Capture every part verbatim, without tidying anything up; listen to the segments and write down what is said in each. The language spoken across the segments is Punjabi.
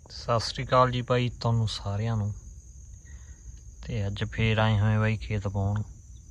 सत श्री अकाल जी भाई तुहानू सारिਆਂ ਨੂੰ ਤੇ ਅੱਜ ਫੇਰ ਆਏ ਹੋਏ ਬਾਈ ਖੇਤ ਪਾਉਣ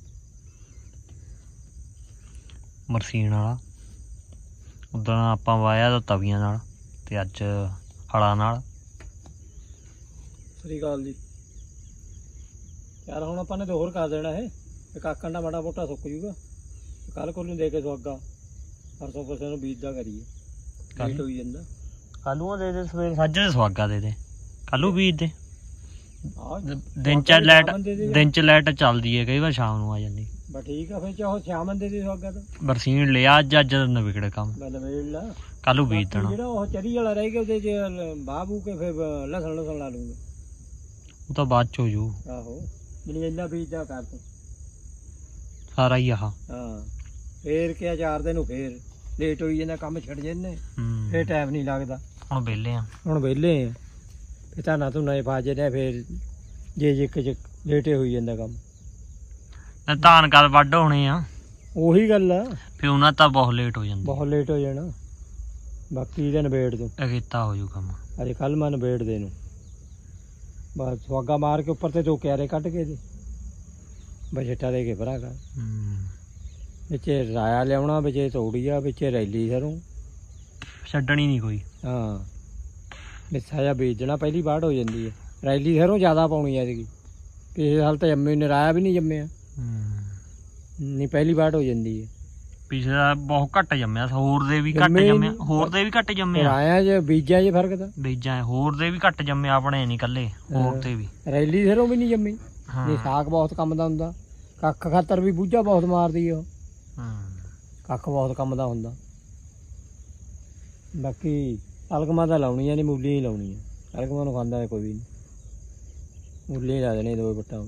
ਮਰਸੀਨ ਵਾਲਾ। ਉਦੋਂ ਆਪਾਂ ਵਾਇਆ ਤਾਂ ਤਵੀਆਂ ਨਾਲ ਤੇ ਅੱਜ ਹਲਾਂ ਨਾਲ। ਸਤਿ ਸ਼੍ਰੀ ਅਕਾਲ ਜੀ ਯਾਰ, ਹੁਣ ਆਪਾਂ ਨੇ ਤੇ ਹੋਰ ਕਰ ਦੇਣਾ ਇਹ ਕਾਕਣ ਦਾ ਮਾੜਾ ਮੋਟਾ ਸੁੱਕ ਜੂਗਾ। ਕੱਲ ਕੋਲ ਨੂੰ ਦੇ ਕੇ ਸੁਆਗਾ ਪਰਸੋਂ ਪਰਸੋਂ ਨੂੰ ਬੀਜ ਦਾ ਕਰੀਏ, ਲੇਟ ਹੋਈ ਜਾਂਦਾ। ਕੱਲੂ ਦੇ ਦੇ ਸਵੇਰ ਸਾਜਰੇ ਸਵਾਗਾ ਦੇ ਦੇ ਕੱਲੂ ਬੀਜ ਦੇ। ਹਾਂ ਦਿਨ ਚ ਲਾਈਟ ਦਿਨ ਚ ਲਾਈਟ ਚੱਲਦੀ ਹੈ, ਕਈ ਵਾਰ ਸ਼ਾਮ ਨੂੰ ਆ ਜਾਂਦੀ। ਬਸ ਠੀਕ ਆ, ਫਿਰ ਚਾਹੋ ਸ਼ਾਮ ਦੇ ਦੇ ਸੁਆਗਾ ਤਾਂ ਬਰਸੀਨ ਲਿਆ ਅੱਜ ਅੱਜ ਨਾ ਵਿਗੜੇ ਕੰਮ। ਮੈਂ ਨਵੇੜ ਲਾ ਕੱਲੂ ਬੀਜ ਦੇਣਾ। ਜਿਹੜਾ ਉਹ ਚਰੀ ਵਾਲਾ ਰਹਿ ਗਿਆ ਉਹਦੇ ਚ ਬਾਬੂ ਕੇ ਫਿਰ ਲਸਣ ਲਸਣ ਲਾ ਲੂੰਗਾ, ਉਹ ਤਾਂ ਬਾਅਦ ਚ ਹੋ ਜੂ। ਆਹੋ ਮੈਨੂੰ ਇੰਨਾ ਬੀਜ ਦਾ ਕਰ ਤੂੰ ਸਾਰਾ ਹੀ ਆਹ। ਹਾਂ ਫੇਰ ਕਿਹਾ ਚਾਰ ਦਿਨ ਨੂੰ ਫੇਰ ਲੇਟ ਹੋਈ ਜਾਂਦਾ, ਕੰਮ ਛੱਡ ਜਾਂਦੇ ਫੇਰ ਟਾਈਮ ਨਹੀਂ ਲੱਗਦਾ। ਹੁਣ ਵਿਹਲੇ ਆ, ਹੁਣ ਵਿਹਲੇ ਆ ਫਿਰ ਧਾਨਾ ਧੁਨਾ ਫਸ ਜਾਂਦੇ, ਫਿਰ ਜੇ ਜੇ ਇੱਕ ਲੇਟੇ ਹੋਈ ਜਾਂਦਾ ਕੰਮ। ਧਾਨ ਕਦ ਵੱਢ ਹੋਣੇ ਆ, ਉਹੀ ਗੱਲ ਆ ਫਿਰ ਉਹਨਾਂ ਤਾਂ ਬਹੁਤ ਲੇਟ ਹੋ ਜਾਂਦਾ, ਬਹੁਤ ਲੇਟ ਹੋ ਜਾਣਾ। ਬਾਕੀ ਇਹਦਾ ਨਿਬੇੜ ਤੂੰ ਅਗੇਤਾ ਹੋ ਜੂ ਕੰਮ। ਅਜੇ ਕੱਲ ਮੈਂ ਨਿਬੇੜ ਦੇ ਨੂੰ ਬਸ ਸੁਆਗਾ ਮਾਰ ਕੇ ਉੱਪਰ ਤੇ ਦੋ ਕਿਆਰੇ ਕੱਢ ਕੇ ਦੇ ਬਜਟਾ ਦੇ ਕੇ ਭਰਾ ਕਰ। ਵਿੱਚ ਰਾਇਆ ਲਿਆਉਣਾ, ਵਿੱਚ ਤੋੜੀਆ, ਵਿੱਚ ਰੈਲੀ ਸਰੋਂ ਛੱਡਣੀ ਨਹੀਂ ਕੋਈ। ਹਾਂ ਮਿੱਠਾ ਜਿਹਾ ਬੀਜਣਾ, ਪਹਿਲੀ ਵਾਢ ਹੋ ਜਾਂਦੀ ਹੈ। ਰੈਲੀ ਸਰੋਂ ਜ਼ਿਆਦਾ ਪਾਉਣੀ ਹੈ ਐਤਕੀ, ਪਿਛਲੇ ਸਾਲ ਤਾਂ ਜੰਮੇ ਨੇ, ਰਾਇਆ ਵੀ ਨਹੀਂ ਜੰਮਿਆ ਨਹੀਂ, ਪਹਿਲੀ ਵਾਢ ਹੋ ਜਾਂਦੀ ਹੈ। ਪਿਛਲਾ ਬਹੁਤ ਘੱਟ ਜੰਮਿਆ, ਹੋਰ ਦੇ ਵੀ ਘੱਟ ਜੰਮਿਆ, ਹੋਰ ਦੇ ਵੀ ਘੱਟ ਜੰਮਿਆ। ਰਾਇਆ ਚ ਬੀਜਾਂ ਚ ਫਰਕ ਤਾਂ ਬੀਜਾਂ ਹੋਰ ਦੇ ਵੀ ਘੱਟ ਜੰਮਿਆ, ਆਪਣੇ ਨਹੀਂ ਕੱਲੇ ਹੋਰ ਤੇ ਵੀ। ਰੈਲੀ ਸਰੋਂ ਵੀ ਨਹੀਂ ਜੰਮੀ। ਨਹੀਂ ਸਾਗ ਬਹੁਤ ਕੰਮ ਦਾ ਹੁੰਦਾ, ਕੱਖ ਖਾਤਰ ਵੀ ਬੂਝਾ ਬਹੁਤ ਮਾਰਦੀ ਉਹ। ਕੱਖ ਬਹੁਤ ਕੰਮ ਦਾ ਹੁੰਦਾ। ਬਾਕੀ ਅਲਗਮਾ ਤਾਂ ਲਾਉਣੀਆਂ ਨਹੀਂ, ਮੂਲੀ ਹੀ ਲਾਉਣੀ ਆ। ਅਲਗਮਾ ਨੂੰ ਖਾਂਦਾ ਕੋਈ ਵੀ ਨਹੀਂ, ਮੂਲੀ ਹੀ ਲਾ ਦੇਣੇ ਦੋ ਪੱਟਾਂ।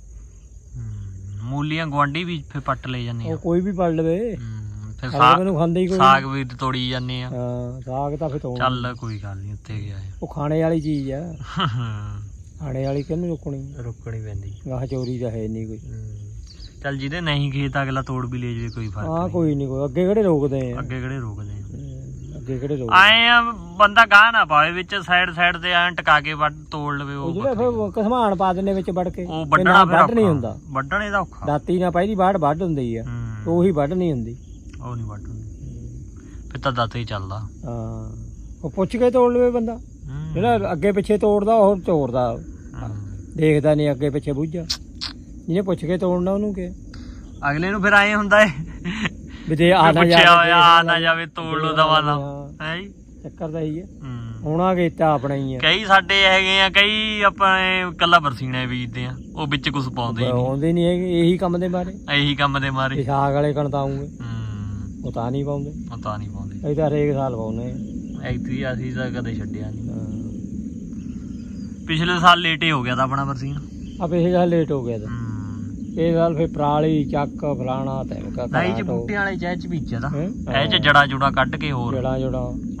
ਮੂਲੀਆਂ ਗੁਆਂਢੀ ਵੀ ਫਿਰ ਪੱਟ ਲੈ ਜਾਂਦੇ ਆ, ਕੋਈ ਵੀ ਪੜ ਲਵੇ। ਮੈਨੂੰ ਖਾਂਦੇ ਹੀ ਕੋਈ, ਸਾਗ ਵੀ ਤੋੜੀ ਜਾਂਦੇ ਆ। ਹਾਂ ਸਾਗ ਤਾਂ ਫਿਰ ਤੋੜ ਚੱਲ ਕੋਈ ਗੱਲ ਨਹੀਂ, ਉੱਤੇ ਗਿਆ ਉਹ ਖਾਣੇ ਵਾਲੀ ਚੀਜ਼ ਆ। ਖਾਣੇ ਵਾਲੀ ਕਿਹਨੂੰ ਰੁਕਣੀ, ਰੁਕਣੀ ਪੈਂਦੀ। ਗਾਹ ਚੋਰੀ ਤਾਂ ਹੈ ਨਹੀਂ ਕੋਈ। ਚੱਲ ਜਿਹਦੇ ਨਹੀਂ ਖੇਤ ਅਗਲਾ ਤੋੜ ਵੀ ਲੈ ਜਾਵੇ, ਕੋਈ ਫਰਕ ਹਾਂ ਕੋਈ ਨਹੀਂ, ਕੋਈ ਅੱਗੇ ਕਿਹੜੇ ਰੋਕਦੇ ਆ, ਅੱਗੇ ਕਿਹੜੇ ਰੋਕਦੇ ਆ, ਅੱਗੇ ਕਿਹੜੇ ਰੋਕਦੇ ਆਏ ਆ। ਬੰਦਾ ਗਾਹ ਨਾ ਪਾਵੇ ਵਿੱਚ, ਸਾਈਡ ਸਾਈਡ ਤੇ ਐਂ ਟਕਾ ਕੇ ਵੱਢ ਤੋੜ ਲਵੇ। ਉਹ ਜਿਹੜਾ ਫਿਰ ਘਸਮਾਨ ਪਾ ਦਿੰਦੇ ਵਿੱਚ ਵੜ ਕੇ, ਉਹ ਵੱਢਣਾ ਵੱਢ ਨਹੀਂ ਹੁੰਦਾ। ਵੱਢਣੇ ਦਾ ਔਖਾ, ਦਾਤੀ ਨਾਲ ਪਹਿਲੀ ਵਾਢ ਵੱਢ ਹੁੰਦੀ ਆ, ਉਹੀ ਵੱਢ ਨਹੀਂ ਹੁੰਦੀ। ਉਹ ਨਹੀਂ ਵੱਢ ਹੁੰਦੀ, ਫਿਰ ਤਾਂ ਦਾਤੇ ਹੀ ਚੱਲਦਾ। ਹਾਂ ਉਹ ਪੁੱਛ ਕੇ ਤੋੜ ਲਵੇ ਬੰਦਾ, ਜਿਹੜਾ ਅੱਗੇ ਪਿੱਛੇ ਤੋੜਦਾ ਉਹ ਤੋੜਦਾ, ਦੇਖਦਾ ਨਹੀਂ ਅੱਗੇ ਪਿੱਛੇ ਬੁੱਝਾ। ਜਿਹਨੇ ਪੁੱਛ ਕੇ ਤੋੜਨਾ ਉਹਨੂੰ ਕਿ ਅਗਲੇ ਨੂੰ ਫਿਰ ਆਏ ਹੁੰਦਾ ਏ ਵੀ ਜੇ ਆ ਨਾ ਹੋਇਆ ਆ ਨਾ ਜਾਵੇ, ਤੋੜ ਲੋ ਦਵਾ ਲਾ। ਹੈ ਜੀ ਚੱਕਰ ਤਾਂ ਇਹੀ ਹੈ। ਹੋਣਾ ਕੀਤਾ ਆਪਣਾ ਹੀ ਆ। ਕਈ ਸਾਡੇ ਹੈਗੇ ਆ, ਕਈ ਆਪਣੇ ਕੱਲਾ ਬਰਸੀਣਾ ਬੀਜਦੇ ਆ, ਉਹ ਵਿੱਚ ਕੁਛ ਪਾਉਂਦੇ ਆਉਂਦੇ ਨਹੀਂ ਹੈਗੇ। ਇਹੀ ਕੰਮ ਦੇ ਮਾਰੇ, ਇਹੀ ਕੰਮ ਦੇ ਮਾਰੇ ਸਾਗ ਵਾਲੇ ਕਣਤਾਉਂਗੇ ਉਹ ਤਾਂ ਨਹੀਂ ਪਾਉਂਦੇ, ਉਹ ਤਾਂ ਨਹੀਂ ਪਾਉਂਦੇ। ਅਸੀਂ ਤਾਂ ਹਰੇਕ ਸਾਲ ਪਾਉਂਦੇ ਆ। ਐਤਕੀ ਅਸੀਂ ਤਾਂ ਕਦੇ ਛੱਡਿਆ ਨਹੀਂ। ਪਿਛਲੇ ਸਾਲ ਲੇਟ ਹੀ ਹੋ ਗਿਆ ਤਾਂ ਆਪਣਾ ਬਰਸੀਨ, ਆ ਪਿਛਲੇ ਸਾਲ ਲੇਟ ਹੋ ਗਿਆ ਤਾਂ ਇਹ ਸਾਲ ਫਿਰ ਪਰਾਲੀ ਚੱਕ ਫਲਾਣਾ ਤੇ ਨਹੀਂ ਜੀ। ਬੂਟਿਆਂ ਵਾਲੇ ਚਾਹ ਚ ਬੀਜਿਆ ਤਾਂ ਇਹ ਚ ਜੜਾ ਜੁੜਾ ਕੱਢ ਕੇ, ਹੋਰ ਜੜਾ ਜੁੜਾ।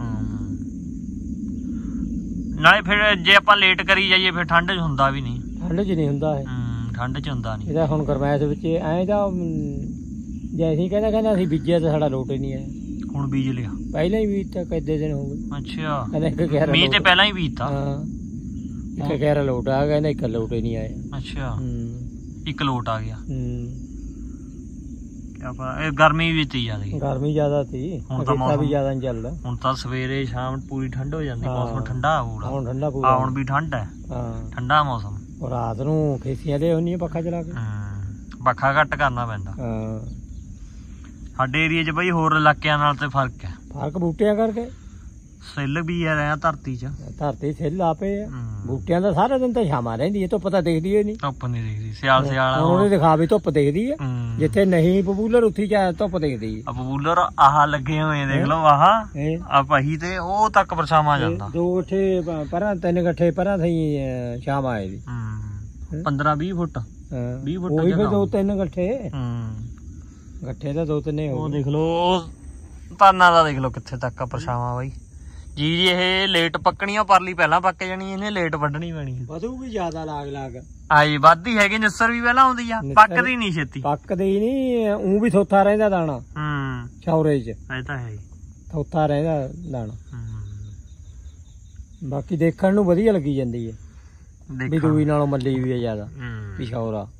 ਨਾਲੇ ਫਿਰ ਜੇ ਆਪਾਂ ਲੇਟ ਕਰੀ ਜਾਈਏ ਫਿਰ ਠੰਡ ਚ ਹੁੰਦਾ ਵੀ ਨਹੀਂ, ਠੰਡ ਚ ਨਹੀਂ ਹੁੰਦਾ ਇਹ, ਠੰਡ ਚ ਹੁੰਦਾ ਨਹੀਂ। ਇਹਦਾ ਹੁਣ ਗਰਮੈਸ਼ ਵਿੱਚ ਐਂ ਤਾਂ ਜੇ ਅਸੀਂ ਕਹਿੰਦਾ ਕਹਿੰਦਾ ਅਸੀਂ ਬੀਜਿਆ ਤਾਂ ਸਾਡਾ ਲੋਟ ਹੀ ਨਹੀਂ ਆਇਆ। ਹੁਣ ਬੀਜ ਲਿਆ, ਪਹਿਲਾਂ ਹੀ ਬੀਜ ਤਾਂ ਕਿੱਦੇ ਦਿਨ ਹੋ ਗਏ। ਅੱਛਾ ਮੀਂਹ ਤੇ ਪਹਿਲਾਂ ਹੀ ਬੀਜਤਾ। ਹਾਂ ਇੱਕ ਕਹਿ ਰਿਹਾ ਲੋਟ ਆ, ਕਹਿੰਦਾ ਇੱਕ ਲੋਟ ਹੀ ਨਹੀਂ ਆਇਆ। ਅੱਛਾ ਇੱਕ ਲੋਟ ਆ ਗਿਆ। ਹੂੰ ਕਿਆ ਪਤਾ, ਇਹ ਗਰਮੀ ਵੀ ਤੀ ਜ਼ਿਆਦਾ, ਗਰਮੀ ਜ਼ਿਆਦਾ ਤੀ, ਹੁਣ ਤਾਂ ਵੀ ਜ਼ਿਆਦਾ ਨਹੀਂ ਚੱਲਦਾ। ਹੁਣ ਤਾਂ ਸਵੇਰੇ ਸ਼ਾਮ ਪੂਰੀ ਠੰਡ ਹੋ ਜਾਂਦੀ, ਮੌਸਮ ਠੰਡਾ ਪੂਰਾ। ਹੁਣ ਠੰਡਾ ਪੂਰਾ, ਹੁਣ ਵੀ ਠੰਡ ਹੈ। ਹਾਂ ਠੰਡਾ ਮੌਸਮ। ਰਾਤ ਨੂੰ ਖੇਸੀਆਂ ਦੇ ਹੁੰਦੀਆਂ ਪੱਖਾ ਚਲਾ ਕੇ, ਪੱਖਾ ਘੱਟ ਕਰਨਾ ਪੈਂਦਾ। ਹਾਂ ਸਾਡੇ ਏਰੀਏ ਚ ਬਈ ਹੋਰ ਇਲਾਕਿਆਂ ਨਾਲ ਤੇ ਫਰਕ ਹੈ। ਫਰਕ ਬੂਟਿਆਂ ਕਰਕੇ, ਸਿੱਲ ਵੀ ਆ ਰਿਹਾ ਧਰਤੀ ਚ, ਧਰਤੀ ਸਿੱਲ ਆਪੇ ਆ। ਬੂਟਿਆਂ ਦਾ ਸਾਰਾ ਦਿਨ ਤਾਂ ਛਾਵਾਂ ਰਹਿੰਦੀ ਹੈ, ਧੁੱਪ ਤਾਂ ਦਿਖਦੀ ਹੀ ਨਹੀਂ। ਧੁੱਪ ਨਹੀਂ ਦਿਖਦੀ, ਸਿਆਲ ਸਿਆਲ ਉਹਨੇ ਦਿਖਾ ਵੀ ਧੁੱਪ ਦਿਖਦੀ ਹੈ। ਜਿੱਥੇ ਨਹੀਂ ਪਪੂਲਰ ਉੱਥੇ ਜਾ ਧੁੱਪ ਦਿਖਦੀ ਹੈ। ਪਪੂਲਰ ਆਹ ਲੱਗੇ ਹੋਏ ਦੇਖ ਲਓ, ਆਹ ਆ ਪਹੀ ਤੇ ਉਹ ਤੱਕ ਪਰਛਾਵਾਂ ਜਾਂਦਾ। ਦੋ ਗੱਠੇ ਪਰਾਂ, ਤਿੰਨ ਗੱਠੇ ਪਰਾਂ ਥਈ ਛਾਵਾਂ ਆਏ ਦੀ ਪੰਦਰਾਂ ਵੀਹ ਫੁੱਟ ਵੀਹ ਫੁੱਟ ਉਹੀ ਫਿਰ ਦੋ ਤਿੰਨ ਗੱਠੇ ਗੱਠੇ ਦਾ ਦੋ ਤਿੰਨ ਉਹ ਦੇਖ ਲਓ, ਧਾਨਾਂ ਦਾ ਦੇਖ ਲਓ ਕਿੱਥੇ ਤੱਕ ਪਰਛਾਵਾਂ ਬਾਈ ਜੀ। ਇਹ ਲੇਟ ਪੱਕਣੀਆਂ, ਪਰਲੀ ਪਹਿਲਾਂ ਪੱਕ ਜਾਣੀ, ਇਹਨੇ ਲੇਟ ਵੱਢਣੀ ਪੈਣੀ। ਵਧੂ ਵੀ ਜ਼ਿਆਦਾ ਲਾਗ ਲਾਗ ਆਈ ਵੱਧਦੀ ਹੈਗੀ, ਨਿੱਸਰ ਵੀ ਪਹਿਲਾਂ ਆਉਂਦੀ ਆ, ਪੱਕਦੀ ਨਹੀਂ ਛੇਤੀ। ਪੱਕਦੀ ਨਹੀਂ, ਊਂ ਵੀ ਥੋਥਾ ਰਹਿੰਦਾ ਦਾਣਾ। ਹੂੰ ਚੌਰੇ ਚ ਇਹ ਤਾਂ ਹੈ, ਥੋਥਾ ਰਹਿੰਦਾ ਦਾਣਾ। ਬਾਕੀ ਦੇਖਣ ਨੂੰ ਵਧੀਆ ਲੱਗੀ ਜਾਂਦੀ ਹੈ ਵੀ ਦੇਖਾਂ ਦੂਈ ਨਾਲੋਂ ਮੱਲੀ ਵੀ ਹੈ ਜ਼ਿਆਦਾ ਹੂੰ ਪਿਸ਼ੌਰ ਆ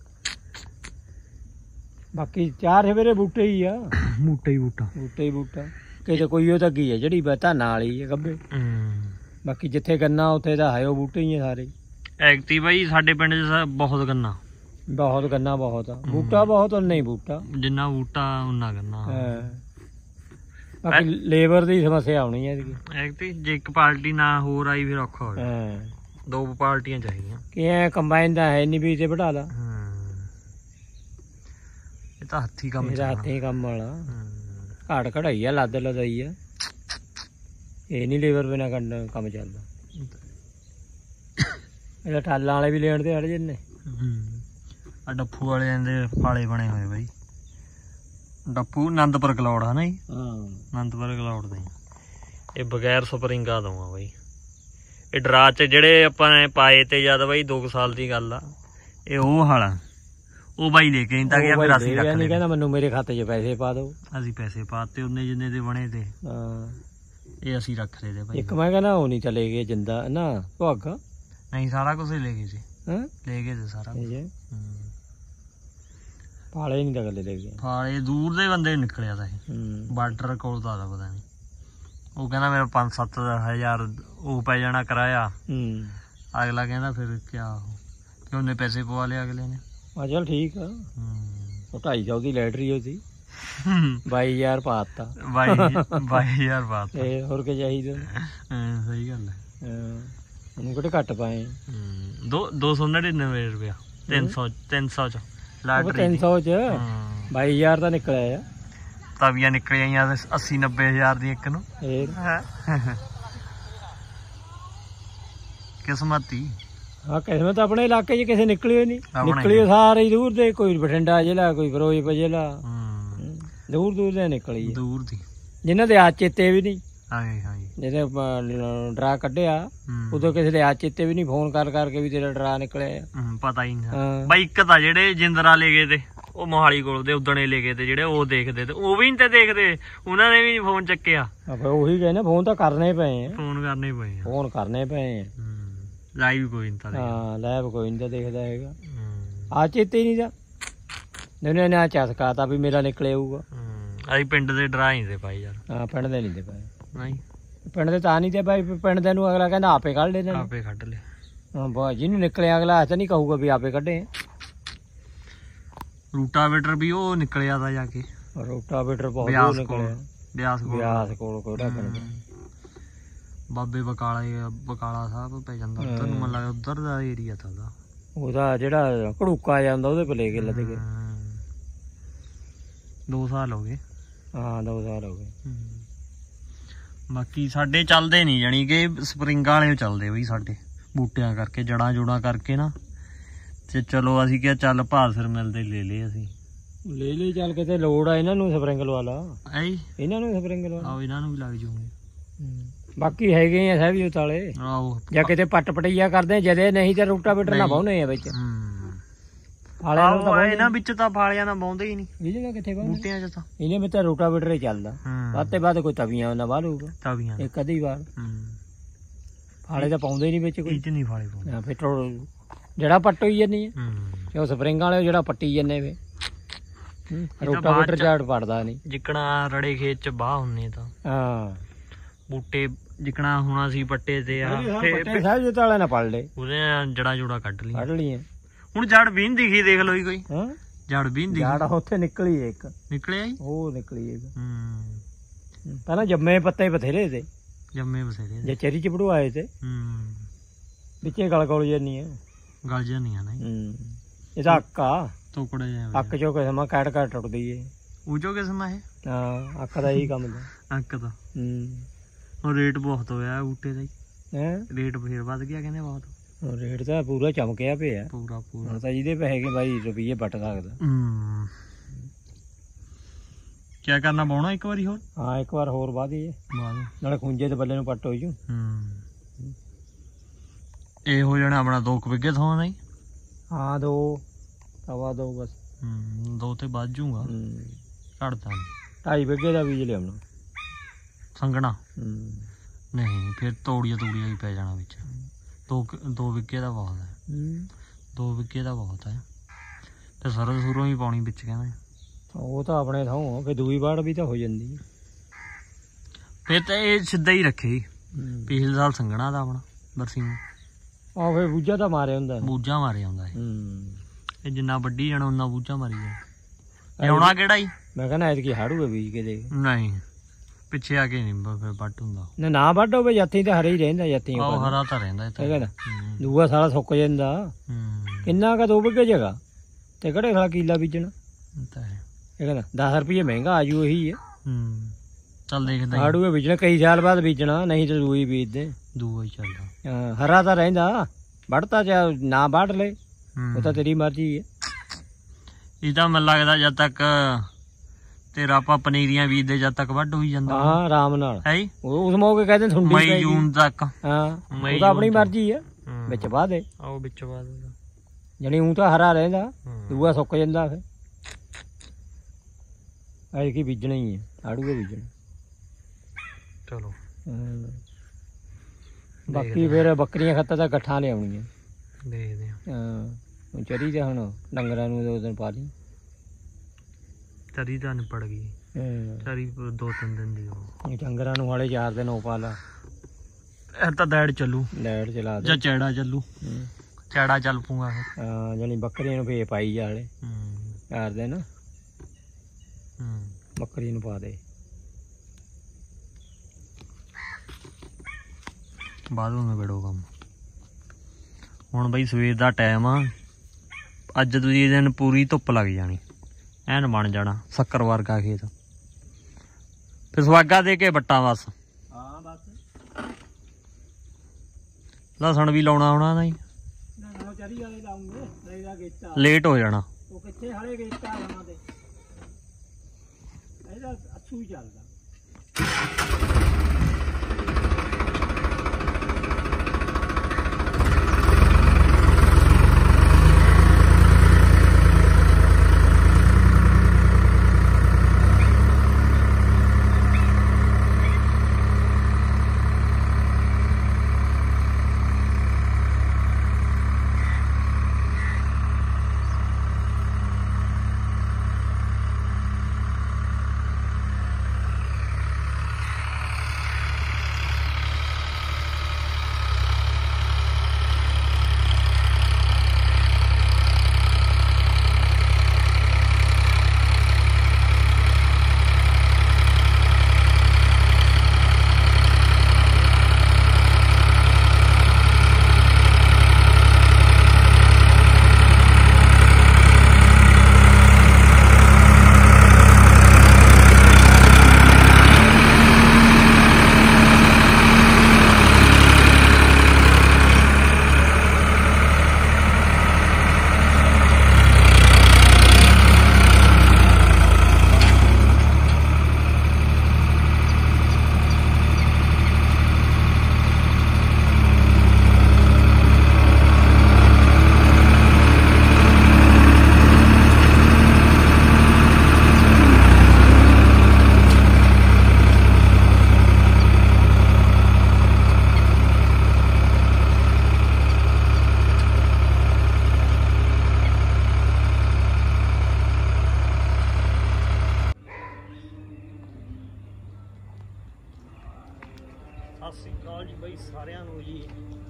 ਬਾਕੀ ਚਾਰ ਸਵੇਰੇ ਬੂਟੇ ਹੀ ਆ ਬੂਟਾ ਹੀ ਬੂਟਾ ਬੂਟੇ ਹੀ ਬੂਟਾ ਕਿਤੇ ਕੋਈ ਉਹ ਤਾਂ ਕੀ ਹੈ ਜਿਹੜੀ ਬਤਾ ਨਾਲ ਹੀ ਹੈ ਗੱਬੇ ਹੂੰ ਬਾਕੀ ਜਿੱਥੇ ਗੰਨਾ ਉੱਥੇ ਤਾਂ ਹੈ ਉਹ ਬੂਟੇ ਹੀ ਆ ਸਾਰੇ ਐਕਟੀ ਬਾਈ ਸਾਡੇ ਪਿੰਡ 'ਚ ਸਾ- ਬਹੁਤ ਗੰਨਾ ਬਹੁਤ ਗੰਨਾ ਬਹੁਤ ਆ ਬੂਟਾ ਬਹੁਤ ਨਹੀਂ ਬੂਟਾ ਜਿੰਨਾ ਬੂਟਾ ਉਨਾ ਗੰਨਾ ਹਾਂ ਬਾਕੀ ਲੇਬਰ ਦੀ ਸਮੱਸਿਆ ਆਉਣੀ ਹੈ ਇਹਦੀ ਐਕਟੀ ਜੇ ਇੱਕ ਪਾਰਟੀ ਨਾ ਹੋਰ ਆਈ ਫਿਰ ਔਖਾ ਹੋ ਜਾਣਾ ਹਾਂ ਦੋ ਪਾਰਟੀਆਂ ਚਾਹੀਦੀਆਂ ਕਿ ਐ ਕੰਬਾਈਨ ਦਾ ਹੈ ਨਹੀਂ ਵੀ ਤੇ ਬਿਠਾ ਲਾ ਹੂੰ ਇਹ ਤਾਂ ਹੱਥੀ ਕੰਮ ਇਹਦਾ ਚੱਲਣਾ ਹੱਥੀਂ ਕੰਮ ਵਾਲਾ ਹੂੰ ਘਾੜ ਕਢਾਈ ਆ ਲੱਦ ਲਦਾਈ ਆ ਇਹ ਨਹੀਂ ਲੇਬਰ ਬਿਨਾ ਕੰਮ ਕੰਮ ਚੱਲਦਾ ਇਹਦਾ ਟਾਲਾਂ ਵਾਲੇ ਵੀ ਲੈਣ ਤੇ ਹਟ ਜੰਨੇ ਆ ਡੱਫੂ ਵਾਲਿਆਂ ਦੇ ਫਾਲੇ ਬਣੇ ਹੋਏ ਬਾਈ ਡੱਫੂ ਆਨੰਦਪੁਰ ਕਲੌੜ ਹੈ ਨਾ ਜੀ ਹਾਂ ਆਨੰਦਪੁਰ ਕਲੌੜ ਦੇ ਇਹ ਬਗੈਰ ਸਪਰਿੰਗਾ ਤੋਂ ਆ ਬਾਈ ਇਹ ਡਰਾ ਚ ਜਿਹੜੇ ਆਪਾਂ ਨੇ ਪਾਏ ਤੇ ਜਦ ਬਾਈ ਦੋ ਸਾਲ ਦੀ ਗੱਲ ਆ ਇਹ ਉਹ ਹਾਲਾ ਉਹ ਬਾਈ ਲੈ ਕੇ ਇੰਦਾ ਗਿਆ ਫਿਰ ਅਸੀਂ ਰੱਖ ਨਹੀਂ ਲਏ ਕਹਿੰਦਾ ਮੈਨੂੰ ਮੇਰੇ ਖਾਤੇ 'ਚ ਪੈਸੇ ਪਾ ਦਿਓ ਅਸੀਂ ਪੈਸੇ ਪਾਤੇ ਉਹਨੇ ਜਿੰਨੇ ਦੇ ਬਣੇ ਤੇ ਹਾਂ ਇਹ ਅਸੀਂ ਰੱਖ ਲਏ ਤੇ ਭਾਈ ਇੱਕ ਮੈਂ ਕਹਿੰਦਾ ਉਹ ਨਹੀਂ ਚਲੇ ਗਏ ਜਿੰਦਾ ਨਾ ਭੁੱਗਾ ਨਹੀਂ ਸਾਰਾ ਕੁਝ ਲੈ ਗਏ ਸੀ ਹਾਂ ਲੈ ਗਏ ਤੇ ਸਾਰਾ ਕੁਛ। ਇਹ ਹੂੰ। ਪਾਲੇ ਨਹੀਂ ਤਾਂ ਗੱਲੇ ਲੈ ਗਏ ਫਾਲੇ ਦੂਰ ਦੇ ਬੰਦੇ ਨਿਕਲਿਆ ਤਾਂ ਇਹ ਹੂੰ ਬਾਰਡਰ ਕੋਲ ਦਾ ਤਾਂ ਪਤਾ ਨਹੀਂ ਉਹ ਕਹਿੰਦਾ ਮੇਰਾ ਪੰਜ ਸੱਤ ਹਜ਼ਾਰ ਉਹ ਪੈ ਜਾਣਾ ਕਿਰਾਇਆ ਹੂੰ ਅਗਲਾ ਕਹਿੰਦਾ ਫਿਰ ਕਿਆ ਕਿ ਉਹਨੇ ਪੈਸੇ ਪਵਾ ਲਏ ਅਗਲੇ ਨੇ ਆ ਚੱਲ ਠੀਕ ਆ ਹੂੰ ਉਹ ਢਾਈ ਸੌ ਦੀ ਲੈਟਰੀ ਉਹ ਸੀ ਬਾਈ ਹਜ਼ਾਰ ਪਾਤਾ ਬਾਈ ਬਾਈ ਹਜ਼ਾਰ ਬਾਤ ਇਹ ਹੋਰ ਕੀ ਚਾਹੀਦਾ ਸਹੀ ਗੱਲ ਹੈ ਹਾਂ, ਉਹਨੂੰ ਕਿਹੜੇ ਘੱਟ ਪਾਏ ਹੂੰ। ਦੋ ਦੋ ਸੌ ਨੜਿਨਵੇਂ ਰੁਪਇਆ ਤਿੰਨ ਸੌ ਤਿੰਨ ਸੌ ਚ ਉਹ ਲਾਟਰੀ ਤਿੰਨ ਸੌ ਚ ਹਾਂ ਬਾਈ ਹਜ਼ਾਰ ਤਾਂ ਨਿਕਲਿਆ ਆ ਤਵੀਆਂ ਨਿਕਲੀਆਂ ਆਈਆਂ ਅੱਸੀ ਨੱਬੇ ਹਜ਼ਾਰ ਦੀ ਇੱਕ ਨੂੰ ਇਹ ਕਿਸਮਤੀ ਹਾਂ ਕਿਸਮਤ ਆਪਣੇ ਇਲਾਕੇ 'ਚ ਕਿਸੇ ਨਿਕਲੀ ਹੋਈ ਨਹੀਂ ਆਪਣੇ ਨਿਕਲੀ ਹੋਈ ਸਾਰੇ ਹੀ ਦੂਰ ਦੇ ਕੋਈ ਬਠਿੰਡਾ ਜ਼ਿਲ੍ਹਾ ਕੋਈ ਫਿਰੋਜ਼ਪੁਰ ਜ਼ਿਲ੍ਹਾ ਹੂੰ ਦੂਰ ਦੂਰ ਦੇ ਨਿਕਲੀ ਹੈ ਦੂਰ ਦੀ ਜਿਨ੍ਹਾਂ ਦੇ ਆਜ ਚੇਤੇ ਵੀ ਨਹੀਂ ਹਾਂਜੀ ਹਾਂਜੀ ਜਿਹਦੇ ਡਰਾ ਕੱਢਿਆ ਹੂੰ। ਉਦੋਂ ਕਿਸੇ ਦੇ ਆਜ ਚੇਤੇ ਵੀ ਨਹੀਂ ਫੋਨ ਕਰ ਕਰਕੇ ਵੀ ਤੇਰਾ ਡਰਾ ਨਿਕਲਿਆ ਆ। ਹੂੰ, ਪਤਾ ਹੀ ਨਹੀਂ ਹਾਂ ਬਾਈ ਇੱਕ ਤਾਂ ਜਿਹੜੇ ਜਿੰਦਰਾ ਲੈ ਗਏ ਤੇ ਉਹ ਮੋਹਾਲੀ ਕੋਲ ਦੇ ਉਦਣੇ ਲੈ ਗਏ ਤੇ ਜਿਹੜੇ ਉਹ ਦੇਖਦੇ ਤੇ ਉਹ ਵੀ ਨਹੀਂ ਤੇ ਦੇਖਦੇ ਉਹਨਾਂ ਨੇ ਵੀ ਫੋਨ ਚੱਕਿਆ ਆ ਫਿਰ ਉਹੀ ਕਹਿੰਦੇ ਫੋਨ ਤਾਂ ਕਰਨੇ ਪਏ ਆ ਫੋਨ ਕਰਨੇ ਪਏ ਆ ਫੋਨ ਕਰਨੇ ਪਏ ਆ ਲਾਈਵ ਕੋਈ ਨਹੀਂ ਤਾਂ ਦੇਖ। ਹਾਂ ਲੈਬ ਕੋਈ ਨਹੀਂ ਤਾਂ ਦੇਖਦਾ ਹੈਗਾ ਹੂੰ। ਆ ਚੇਤੇ ਹੀ ਨਹੀਂ ਦਾ ਉਹਨੇ ਨਾ ਚਸਕਾ ਤਾਂ ਵੀ ਮੇਰਾ ਨਿਕਲੇ ਆਊਗਾ ਹੂੰ। ਅਸੀਂ ਪਿੰਡ ਦੇ ਡਰਾ ਹੀ ਤੇ ਭਾਈ ਯਾਰ ਹਾਂ ਪਿੰਡ ਦੇ ਨਹੀਂ ਦੇ ਪਏ ਨਹੀਂ ਪਿੰਡ ਦੇ ਤਾਂ ਨਹੀਂ ਤੇ ਭਾਈ ਪਿੰਡ ਦੇ ਨੂੰ ਅਗਲਾ ਕਹਿੰਦਾ ਆਪੇ ਕੱਢ ਲੈਣਾ ਆਪੇ ਕੱਢ ਲਿਆ ਹਾਂ ਬਾ ਜਿਹਨੂੰ ਨਿਕਲਿਆ ਅਗਲਾ ਐਸਾ ਨਹੀਂ ਕਹੂਗਾ ਵੀ ਆਪੇ ਕੱਢੇ ਰੂਟਾਵੇਟਰ ਵੀ ਉਹ ਨਿਕਲਿਆ ਤਾਂ ਜਾ ਕੇ ਰੋਟਾਵੇਟਰ ਬਹੁਤ ਬਿਆਸ ਦੂਰ ਕੋਲ ਨਿਕਲਿਆ ਬਿਆਸ ਕੋਲ ਬਿਆਸ ਕੋਲ ਕੋਈ ਰੱਖਣ ਬਾਬੇ ਬਕਾਲਾ ਬਕਾਲਾ ਸਾਹਿਬ ਪੈ ਜਾਂਦਾ ਉਧਰ ਨੂੰ ਮੈਨੂੰ ਲੱਗਦਾ ਉਧਰ ਦਾ ਏਰੀਆ ਤਾਂ ਉਹਦਾ ਉਹਦਾ ਜਿਹੜਾ ਘੜੂਕਾ ਜਾਂਦਾ ਉਹਦੇ ਪਲੇ ਕੇ ਲੱਦ ਕੇ ਹਮ। ਦੋ ਸਾਲ ਹੋ ਗਏ ਹਾਂ ਦੋ ਸਾਲ ਹੋ ਗਏ ਬਾਕੀ ਸਾਡੇ ਚੱਲਦੇ ਨਹੀਂ ਜਾਣੀ ਕਿ ਸਪਰਿੰਗਾਂ ਵਾਲੇ ਚੱਲਦੇ ਬਈ ਸਾਡੇ ਬੂਟਿਆਂ ਕਰਕੇ ਜੜਾਂ ਜੁੜਾਂ ਕਰਕੇ ਨਾ ਤੇ ਚਲੋ ਅਸੀਂ ਕਿਹਾ ਚੱਲ ਭਾਅ ਸਿਰ ਮਿਲਦੇ ਲੈ ਲਏ ਅਸੀਂ ਲੈ ਲਈ ਚੱਲ ਕਿਤੇ ਲੋੜ ਆ ਇਹਨਾਂ ਨੂੰ ਸਪਰਿੰਗ ਲਵਾ ਲਾ ਐ ਇਹਨਾਂ ਨੂੰ ਸਪਰਿੰਗ ਲਵਾ ਆਓ ਇਹਨਾਂ ਨੂੰ ਵੀ ਲੱਗ ਜੂਗੇ ਬਾਕੀ ਹੈਗੇ ਆ ਸਹਿਬ ਤਾਲੇ ਆਓ ਜਾਂ ਕਿਤੇ ਪੱਟ ਪਟਈਆ ਕਰਦੇ ਜਦੇ ਨਹੀਂ ਤੇ ਰੋਟਾਵੇਟਰ ਨਾ ਬਾਉਨੇ ਆ ਵਿੱਚ ਹੂੰ ਹਾਲਿਆਂ ਨੂੰ ਤਾਂ ਇਹਨਾਂ ਵਿੱਚ ਤਾਂ ਫਾਲਿਆਂ ਨਾਲ ਬਾਉਂਦੇ ਹੀ ਨਹੀਂ ਇਹਦੇ ਨਾਲ ਕਿੱਥੇ ਬਾਉਨੇ ਬੂਟਿਆਂ 'ਚ ਤਾਂ ਇਹਨੇ ਵਿੱਚ ਤਾਂ ਰੋਟਾਵੇਟਰ ਹੀ ਚੱਲਦਾ ਹੂੰ ਵੱਧ ਤੇ ਵੱਧ ਕੋਈ ਤਵੀਆਂ ਨਾ ਬਾਲੂਗਾ ਤਵੀਆਂ ਇੱਕ ਅੱਧੀ ਵਾਰ ਹੂੰ ਹਾਲੇ ਤਾਂ ਪਾਉਂਦੇ ਹੀ ਨਹੀਂ ਵਿੱਚ ਕੋਈ ਇਹ 'ਚ ਨਹੀਂ ਫਾਲੇ ਪਾਉਂਦੇ ਹਾਂ ਪੈਟਰੋਲ ਜਿਹੜਾ ਪੱਟ ਹੋਈ ਜਾਂਦੀ ਹੈ ਹੂੰ ਤੇ ਉਹ ਸਪਰਿੰਗਾਂ ਵਾਲੇ ਜਿਹੜਾ ਪੱਟੀ ਜਾਂਦੇ ਵੇ ਰੋਟਾਵੇਟਰ ਝਾੜ ਪੜਦਾ ਨਹੀਂ ਜਿਕਣਾ ਰੜੇ ਖੇਤ 'ਚ ਬਾਹ ਹੁੰਨੇ ਤਾਂ ਹਾਂ ਬੂਟੇ ਜਿਕਣਾ ਹੁਣ ਅਸੀਂ ਪੱਟੇ ਤੇ ਆ ਪੱਟੇ ਸਾਹਿਬ ਜੀ ਤਾਲੇ ਨਾ ਪੜ ਲੈ ਉਹਦੇ ਜੜਾ ਜੁੜਾ ਕੱਢ ਲਈ ਕੱਢ ਲਈਏ ਹੁਣ ਜੜ ਵੀ ਨੀ ਦਿਖੀ ਦੇਖ ਲਓ ਜੀ ਕੋਈ ਹਾਂ ਜੜ ਵੀ ਨੀ ਜਾੜ ਦਿਖੀ ਉੱਥੇ ਨਿਕਲੀ ਇੱਕ ਨਿਕਲਿਆ ਜੀ ਉਹ ਨਿਕਲੀ ਇੱਕ ਹੂੰ ਪਹਿਲਾਂ ਜੰਮੇ ਪੱਤੇ ਬਥੇਰੇ ਤੇ ਜੰਮੇ ਬਸੇਰੇ ਜੇ ਚੈਰੀ ਚ ਪੜਵਾਏ ਤੇ ਹੂੰ ਵਿੱਚੇ ਗਲ ਗਲ ਜਾਂਦੀ ਹੈ ਗਲ ਜਾਂ ਨਹੀਂ ਆ ਨਾ ਹੂੰ ਇਹ ਤਾਂ ਅੱਕ ਆ ਟੁਕੜੇ ਜਿਹੇ ਅੱਕ ਚੋਂ ਕਿਸਮਾਂ ਕਾਟ ਕਾਟ ਟੁੱਟਦੀ ਏ ਉਜੋ ਕਿਸਮ ਆ ਇਹ ਹਾਂ ਅੱਕ ਦਾ ਇਹੀ ਕੰਮ ਦਾ ਅੰਕ ਦਾ ਹੂੰ ਹੁਣ ਰੇਟ ਬਹੁਤ ਹੋਇਆ ਬੂਟੇ ਦਾ ਹੀ ਹੈ ਰੇਟ ਫੇਰ ਵੱਧ ਗਿਆ ਕਹਿੰਦੇ ਬਹੁਤ ਰੇਟ ਤਾਂ ਪੂਰਾ ਚਮਕਿਆ ਪਿਆ ਪੂਰਾ ਪੂਰਾ ਹੁਣ ਤਾਂ ਜਿਹਦੇ ਪੈਸੇ ਕਿ ਬਾਈ ਰੁਪਈਏ ਵੱਟ ਸਕਦਾ ਹੂੰ ਕੀ ਕਰਨਾ ਪਾਉਣਾ ਇੱਕ ਵਾਰੀ ਹੋਰ ਹਾਂ ਇੱਕ ਵਾਰ ਹੋਰ ਵਾਧੀ ਬਾਅਦ ਨਾਲੇ ਖੁੰਝੇ ਤੇ ਬੱਲੇ ਨੂੰ ਪੱਟ ਹੋ ਜੂ ਹੂੰ ਇਹ ਹੋ ਜਾਣਾ ਆਪਣਾ ਦੋ ਕੁ ਵਿਗੇ ਥਾਂ ਨਹੀਂ ਹਾਂ ਦੋ ਸਵਾ ਦੋ ਬਸ ਹੂੰ ਦੋ ਤੇ ਵੱਧ ਜੂਗਾ ਹੂੰ ਘੜਦਾ ਨਹੀਂ ਢਾਈ ਵਿਗੇ ਦਾ ਬੀਜ ਲਿਆਉਣਾ ਸੰਗਣਾ ਹੂੰ ਨਹੀਂ ਫਿਰ ਤੋੜੀਆਂ ਤੂੜੀਆਂ ਹੀ ਪੈ ਜਾਣਾ ਵਿੱਚ। ਦੋ ਦੋ ਵਿਗੇ ਦਾ ਬਹੁਤ ਹੈ, ਦੋ ਵਿਗੇ ਦਾ ਬਹੁਤ ਹੈ। ਤੇ ਸਰੋਂ ਸੁਰੋਂ ਹੀ ਪਾਉਣੀ ਵਿੱਚ ਕਹਿੰਦੇ। ਉਹ ਤਾਂ ਆਪਣੇ ਥਾਂ ਫਿਰ ਦੂਈ ਬਾੜ ਵੀ ਤਾਂ ਹੋ ਜਾਂਦੀ। ਫਿਰ ਤਾਂ ਇਹ ਸਿੱਧਾ ਹੀ ਰੱਖੇ। ਪਿਛਲੇ ਸਾਲ ਸੰਘਣਾ ਦਾ ਆਪਣਾ ਬਰਸੀਨ। ਆਹ ਫਿਰ ਬੂਝਾ ਤਾਂ ਮਾਰਿਆ ਹੁੰਦਾ, ਬੂਝਾ ਮਾਰਿਆ ਹੁੰਦਾ ਇਹ। ਹੂੰ ਇਹ ਜਿੰਨਾ ਵੱਡੀ ਜਾਣਾ ਉਨਾ ਬੂਝਾ ਮਾਰੀ ਜਾਣਾ। ਆਉਣਾ ਕਿਹੜਾ ਹੀ ਮੈਂ ਕਹਿੰਦਾ ਐਤਕੀ ਹਾੜੂਗਾ ਬੀਜ ਕੇ ਦੇਖ। ਨਹੀਂ ਪਿੱਛੇ ਆ ਕੇ ਨਹੀਂ ਫਿਰ ਵੱਢ ਹੁੰਦਾ ਨਾ ਨਾ ਵੱਢ ਹੋਵੇ ਜਾਤੀ ਤਾਂ ਹਰੇ ਹੀ ਰਹਿੰਦਾ। ਜਾਤੀ ਉਹ ਹਰਾ ਤਾਂ ਰਹਿੰਦਾ ਇਹ ਦੂਆ ਸਾਲਾ ਸੁੱਕ ਜਾਂਦਾ। ਕਿੰਨਾ ਕਾ ਦੋ ਵਿਗੇ ਜਗ੍ਹਾ ਤੇ ਕਿਹੜੇ ਸਾਲਾ ਕੀਲਾ ਬੀਜਣਾ ਇਹ ਕਹਿੰਦਾ ਦਸ ਰੁਪਏ ਮਹਿੰਗਾ ਆਜੂ। ਇਹੀ ਹੈ। ਹੂੰ ਚੱਲ ਦੇਖਦਾ ਹਾੜੂਏ ਬੀਜਣਾ ਕਈ ਸਾਲ ਬਾਅਦ ਬੀਜਣਾ, ਨਹੀਂ ਤਾਂ ਦੂਈ ਬੀਜਦੇ। ਦੂਆ ਹੀ ਚੱਲਦਾ। ਹਾਂ ਹਰਾ ਤਾਂ ਰਹਿੰਦਾ। ਵੱਢਤਾ ਚਾ ਨਾ ਵੱਢ ਲੈ ਉਹ ਤਾਂ ਤੇਰੀ ਮਰਜ਼ੀ ਹੈ। ਇਹ ਤਾਂ ਮੈਨੂੰ ਲੱਗਦਾ ਜਦ ਤੱਕ ਤੇਰਾ ਆਪਾਂ ਪਨੀਰੀਆਂ ਬੀਜਦੇ ਜਦ ਤੱਕ ਵੱਢ ਹੋਈ ਜਾਂਦਾ। ਹਾਂ ਆਰਾਮ ਨਾਲ ਹੈ ਉਸ ਮੌਕੇ ਕਹਿੰਦੇ ਠੰਡੀ ਮਈ ਜੂਨ ਤੱਕ। ਹਾਂ ਉਹ ਤਾਂ ਆਪਣੀ ਮਰਜ਼ੀ ਹੈ, ਵਿੱਚ ਪਾ ਦੇ। ਆਓ ਵਿੱਚ ਪਾ ਦੇ ਜਾਣੀ ਊਂ ਤਾਂ ਹਰਾ ਰਹਿੰਦਾ, ਦੂਆ ਸੁੱਕ ਜਾਂਦਾ। ਫਿਰ ਐਤਕੀ ਬੀਜਣਾ ਹੀ ਹੈ, ਆੜੂਏ ਬੀਜਣਾ। ਚਲੋ ਬਾਕੀ ਫਿਰ ਬੱਕਰੀਆਂ ਖਾਤਰ ਤਾਂ ਗੱਠਾਂ ਲਿਆਉਣੀਆਂ ਦੇਖਦੇ ਹਾਂ। ਚਰੀ ਤਾਂ ਹੁਣ ਡੰਗਰਾਂ ਨੂੰ ਦੋ ਦਿਨ ਪਾ ਲਈ। ਚਰੀ ਤਾਂ ਨਿਪੜ ਗਈ। ਚਰੀ ਦੋ ਤਿੰਨ ਦਿਨ ਦੀ। ਡੰਗਰਾਂ ਨੂੰ ਹਾਲੇ ਚਾਰ ਦਿਨ ਉਹ ਪਾ ਲਾ। ਇਹ ਤਾਂ ਡੈਡ ਚੱਲੂ, ਡੈਡ ਚਲਾ ਦੇ ਜਾਂ ਚੈੜਾ ਚੱਲੂ। ਚੈੜਾ ਚੱਲ ਪੂਗਾ ਫਿਰ। ਹਾਂ ਜਾਣੀ ਬੱਕਰੀਆਂ ਨੂੰ ਫੇਰ ਪਾਈ ਜਾ ਹਲੇ ਚਾਰ ਦਿਨ। ਬੱਕਰੀ ਨੂੰ ਪਾ ਦੇ ਬਾਅਦ ਵਿੱਚ ਨਿਬੇੜੋ ਕੰਮ। ਹੁਣ ਬਈ ਸਵੇਰ ਦਾ ਟਾਈਮ ਆ। ਅੱਜ ਦੂਜੇ ਦਿਨ ਪੂਰੀ ਧੁੱਪ ਲੱਗ ਜਾਣੀ, ਐਨ ਬਣ ਜਾਣਾ ਸ਼ੱਕਰ ਵਰਗਾ ਖੇਤ। ਫਿਰ ਸਵਾਗਾ ਦੇ ਕੇ ਵੱਟਾਂ ਬਸ। ਹਾਂ ਬਸ ਲਸਣ ਵੀ ਲਾਉਣਾ ਹੋਣਾ ਨਹੀਂ। ਚਰੀ ਵਾਲੇ ਲਾਉਂਗੇ ਲੇਟ ਹੋ ਜਾਣਾ। ਉਹ ਕਿੱਥੇ ਹਲੇ ਗੇਤਾ ਲਾਉਣਾ ਤੇ ਇਹਦਾ ਅੱਛੂ ਹੀ ਚੱਲਦਾ। ਸਤਿ ਸ਼੍ਰੀ ਅਕਾਲ ਜੀ ਬਾਈ ਸਾਰਿਆਂ ਨੂੰ ਜੀ।